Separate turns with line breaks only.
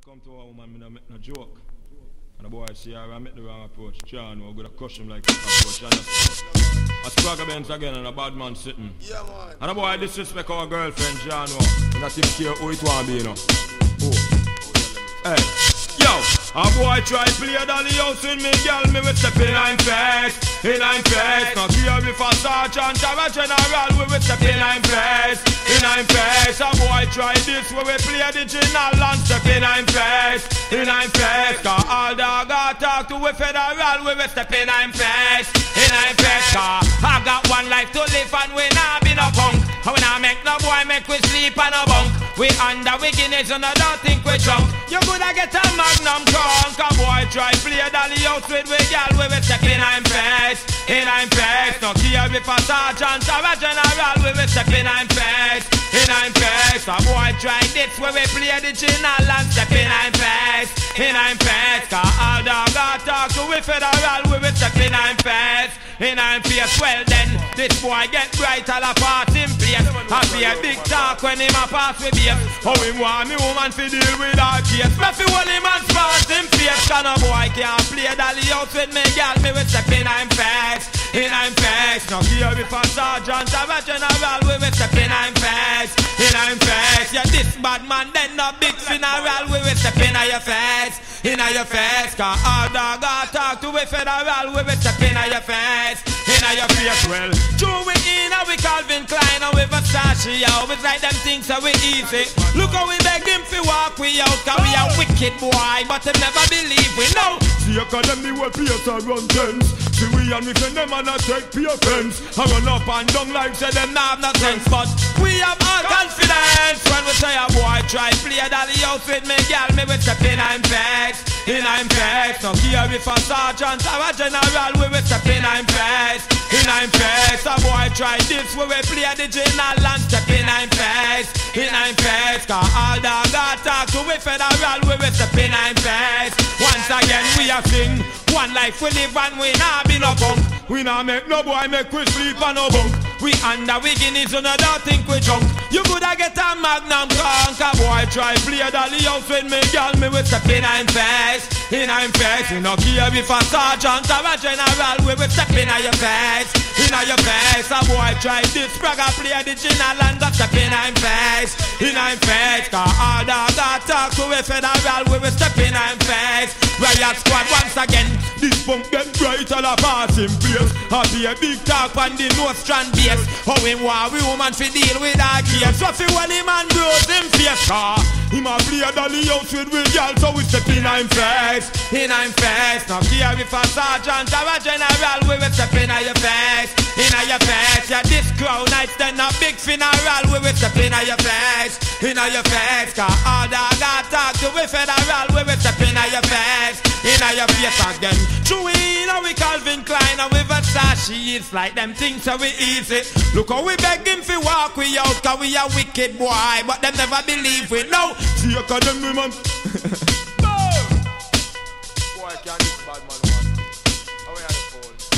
come to a woman, I make no joke. And the boy see her, I make the wrong approach. John, we're going to crush him like that approach. A Spragga Benz again and a bad man sitting.
Yeah, man.
And the boy disrespect our girlfriend, John. And not even care who it want to be, you know. Oh. Hey. Yo, a boy try play dolly house with me, girl, me with step in I'm face, in I'm face. Now care if a sergeant or a general, we with step in I'm face, in I'm face. A boy try this, we will play the general and step in I'm face, in I'm face. Cause all dog I talk to we federal, we will step in I'm face, in I'm face. Cause I got one life to live and we not be no punk. And when I make no boy make we sleep on a bunk. We under we Guinness and I don't think we drunk. You coulda get a magnum trunk. A boy try play dolly house with we girl, we will step in I'm face, in I'm face. No care if a sergeant or a general, we will step in I'm face, in I'm face. A boy try this, we will play the general and step in I'm face, in I'm face. Cause all dog I talk to we federal, we will step in I'm face, in I'm face. Well then, this boy get bright all a part in place. I be a big talk when him a pass with beer. How him want me woman fi deal with our case. Me fi hold him and spot him face. Cause no boy can't play dolly house with me girl. Me will step in I'm face, in I'm face. No care if a sergeant or a general, we will step in I'm face, in I'm face. Yeah, this bad man then no big funeral, we will step in your face, in your face. Cause all dog I talk to we federal, we will step in your face, in your face. Well, true we in and we Calvin Klein and we Versace. Always like them things so we easy. Look how we beg him fi walk we out. Cause we a wicked boy, but him never believe we know.
See a cause them the whole place a run tens. See we and we can them and a take pay offense. I run up and down like say them
Nah have no sense. But we have all confidence. When we say a boy try play dolly house with me girl, me will step in I'm face, in I'm face. No care if a sergeant or a general, we will step in I'm face, in I'm face. A boy try this, we will play the general and step in I'm face, in I'm face. Cause all dog I talk to we federal, we will step in I'm face. Once again we a sing, one life we live and we not be no punk. We not make no boy make we sleep on no bunk. We under we Guinness and I don't think we drunk. You coulda get a magnum trunk. A boy try play dolly house with me girl, me will step in I'm face, in I'm face. You no care if a sergeant or a general, we will step in your face, in your face. A boy try this, Spragga play the general and go step in I'm face, in I'm face. Cause all dog I talk to we federal, we will step in I'm face. Riot squad once again.
this punk get bright all a pass in place. I be a big talk on the North Strand base.
How him want we woman fi deal with our case. So fi when him and bros him face. Car
him a play a dolly house with we girl, so we step in I'm face,
in I'm face. No care if a sergeant or a general, we will step in your face, in your face. Yeah, this crowd nights then a big funeral, we will step in your face, in your face. Cause all dog I talk to we federal, we will step in your face, in your face again. True we know we Calvin Klein and we Versace. It's like them things so we easy. Look how we beg him fi walk we out. Cause we a wicked boy, but them never believe we know.
See a cause them women
Boy, can't this bad man, man. How are you the phone?